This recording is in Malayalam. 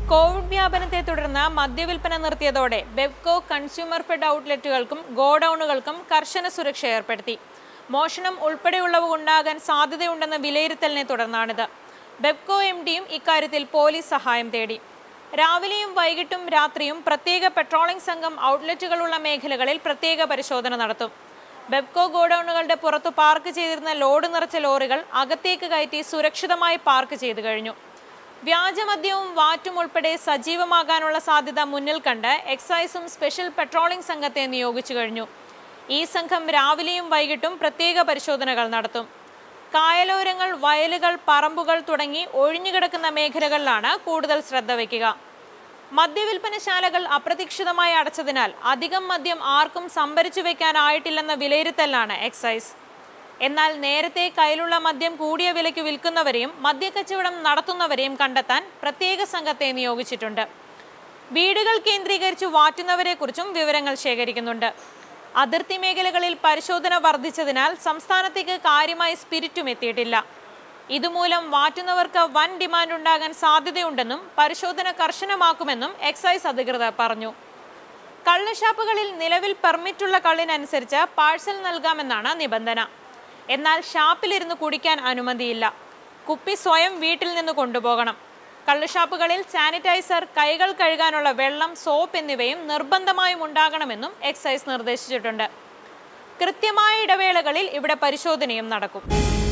കോവിഡ് വ്യാപനത്തെ തുടർന്ന് മദ്യവിൽപ്പന നിർത്തിയതോടെ ബെവ്കോ കൺസ്യൂമർ ഫെഡ് ഔട്ട്ലെറ്റുകൾക്കും ഗോഡൌണുകൾക്കും കർശന സുരക്ഷ ഏർപ്പെടുത്തി. മോഷണം ഉൾപ്പെടെയുള്ളവ ഉണ്ടാകാൻ സാധ്യതയുണ്ടെന്ന വിലയിരുത്തലിനെ തുടർന്നാണിത്. ബെവ്കോ എംഡിയും ഇക്കാര്യത്തിൽ പോലീസ് സഹായം തേടി. രാവിലെയും വൈകിട്ടും രാത്രിയും പ്രത്യേക പെട്രോളിംഗ് സംഘം ഔട്ട്ലെറ്റുകളുള്ള മേഖലകളിൽ പ്രത്യേക പരിശോധന നടത്തും. ബെവ്കോ ഗോഡൌണുകളുടെ പുറത്തു പാർക്ക് ചെയ്തിരുന്ന ലോഡ് നിറച്ച ലോറികൾ അകത്തേക്ക് കയറ്റി സുരക്ഷിതമായി പാർക്ക് ചെയ്തു കഴിഞ്ഞു. വ്യാജമദ്യവും വാറ്റും ഉൾപ്പെടെ സജീവമാകാനുള്ള സാധ്യത മുന്നിൽ കണ്ട് എക്സൈസും സ്പെഷ്യൽ പെട്രോളിംഗ് സംഘത്തെ നിയോഗിച്ചു കഴിഞ്ഞു. ഈ സംഘം രാവിലെയും വൈകിട്ടും പ്രത്യേക പരിശോധനകൾ നടത്തും. കായലോരങ്ങൾ, വയലുകൾ, പറമ്പുകൾ തുടങ്ങി ഒഴിഞ്ഞുകിടക്കുന്ന മേഖലകളിലാണ് കൂടുതൽ ശ്രദ്ധ വയ്ക്കുക. മദ്യവിൽപ്പനശാലകൾ അപ്രതീക്ഷിതമായി അടച്ചതിനാൽ അധികം മദ്യം ആർക്കും സംഭരിച്ചു വെക്കാനായിട്ടില്ലെന്ന വിലയിരുത്തലാണ് എക്സൈസ്. എന്നാൽ നേരത്തെ കയ്യിലുള്ള മദ്യം കൂടിയ വിലയ്ക്ക് വിൽക്കുന്നവരെയും മദ്യക്കച്ചവടം നടത്തുന്നവരെയും കണ്ടെത്താൻ പ്രത്യേക സംഘത്തെ നിയോഗിച്ചിട്ടുണ്ട്. വീടുകൾ കേന്ദ്രീകരിച്ച് വാറ്റുന്നവരെക്കുറിച്ചും വിവരങ്ങൾ ശേഖരിക്കുന്നുണ്ട്. അതിർത്തി മേഖലകളിൽ പരിശോധന വർദ്ധിച്ചതിനാൽ സംസ്ഥാനത്തേക്ക് കാര്യമായി സ്പിരിറ്റും എത്തിയിട്ടില്ല. ഇതുമൂലം വാറ്റുന്നവർക്ക് വൻ ഡിമാൻഡ് ഉണ്ടാകാൻ സാധ്യതയുണ്ടെന്നും പരിശോധന കർശനമാക്കുമെന്നും എക്സൈസ് അധികൃതർ പറഞ്ഞു. കള്ളുഷാപ്പുകളിൽ നിലവിൽ പെർമിറ്റുള്ള കള്ളിനനുസരിച്ച് പാഴ്സൽ നൽകാമെന്നാണ് നിബന്ധന. എന്നാൽ ഷാപ്പിലിരുന്ന് കുടിക്കാൻ അനുമതിയില്ല. കുപ്പി സ്വയം വീട്ടിൽ നിന്ന് കൊണ്ടുപോകണം. കള്ളുഷാപ്പുകളിൽ സാനിറ്റൈസർ, കൈകൾ കഴുകാനുള്ള വെള്ളം, സോപ്പ് എന്നിവയും നിർബന്ധമായും ഉണ്ടാകണമെന്നും എക്സൈസ് നിർദ്ദേശിച്ചിട്ടുണ്ട്. കൃത്യമായ ഇടവേളകളിൽ ഇവിടെ പരിശോധനയും നടക്കും.